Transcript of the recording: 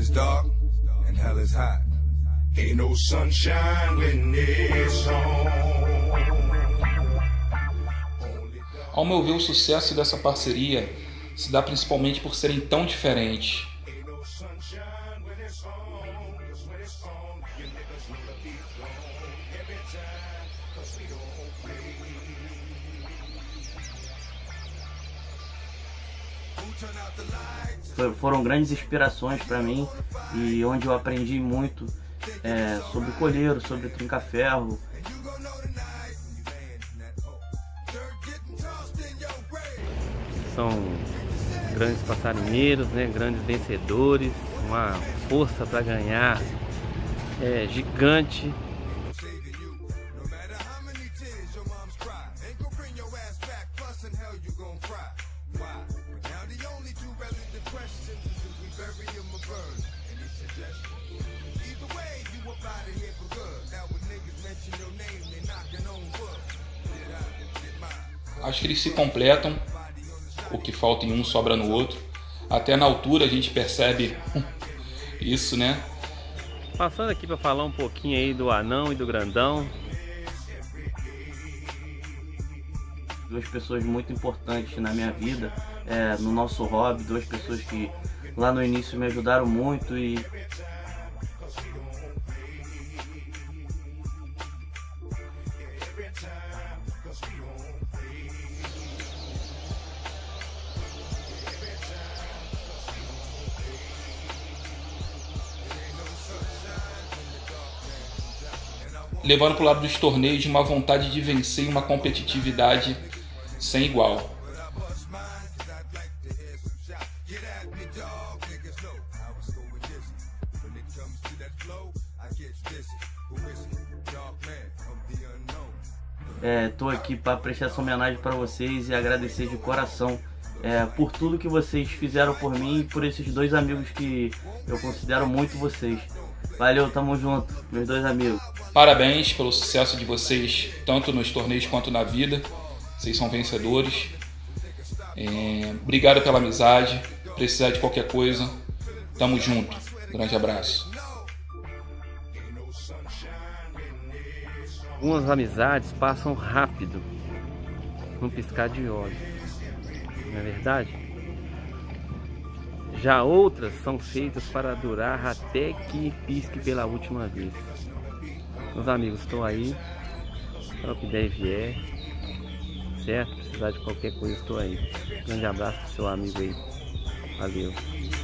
is dark and hell is hot. Ain't no sunshine when it's on. Ao meu ver, o sucesso dessa parceria se dá principalmente por serem tão diferentes. Foram grandes inspirações para mim e onde eu aprendi muito sobre colheiro, sobre trinca-ferro. São grandes passarinheiros, né? Grandes vencedores, uma força para ganhar gigante. Acho que eles se completam, o que falta em um sobra no outro. Até na altura a gente percebe isso, né? Passando aqui para falar um pouquinho aí do anão e do grandão. Duas pessoas muito importantes na minha vida, no nosso hobby, duas pessoas que lá no início me ajudaram muito e levando para o lado dos torneios uma vontade de vencer e uma competitividade sem igual. Tô aqui para prestar essa homenagem para vocês e agradecer de coração por tudo que vocês fizeram por mim e por esses dois amigos que eu considero muito vocês. Valeu, tamo junto, meus dois amigos. Parabéns pelo sucesso de vocês, tanto nos torneios quanto na vida. Vocês são vencedores. Obrigado pela amizade. Precisar de qualquer coisa, tamo junto. Grande abraço. Algumas amizades passam rápido, num piscar de olhos, não é verdade? Já outras são feitas para durar até que pisque pela última vez. Meus amigos, estou aí para o que der e vier, certo? Precisar de qualquer coisa, estou aí. Grande abraço pro seu amigo aí. Valeu.